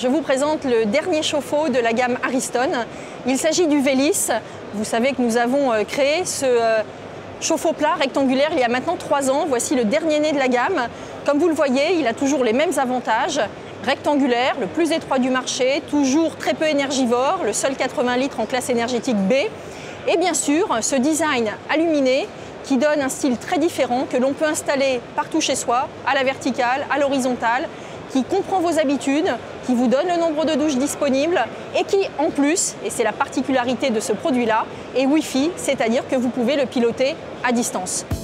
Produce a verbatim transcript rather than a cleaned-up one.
je vous présente le dernier chauffe-eau de la gamme Ariston. Il s'agit du Vélis. Vous savez que nous avons créé ce chauffe-eau plat rectangulaire il y a maintenant trois ans. Voici le dernier né de la gamme. Comme vous le voyez, il a toujours les mêmes avantages. Rectangulaire, le plus étroit du marché, toujours très peu énergivore, le seul quatre-vingts litres en classe énergétique B. Et bien sûr, ce design aluminé qui donne un style très différent que l'on peut installer partout chez soi, à la verticale, à l'horizontale, qui comprend vos habitudes, qui vous donne le nombre de douches disponibles et qui, en plus, et c'est la particularité de ce produit-là, est Wi-Fi, c'est-à-dire que vous pouvez le piloter à distance.